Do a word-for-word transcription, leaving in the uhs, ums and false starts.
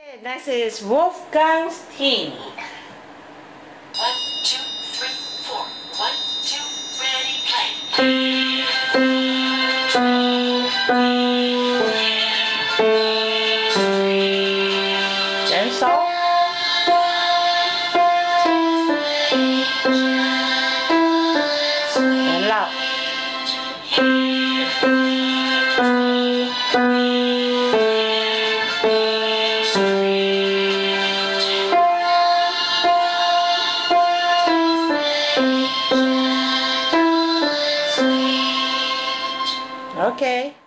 Next is Wolfgang's team. One, two, three, four. One, two, ready, play. Then so. Then loud. Okay.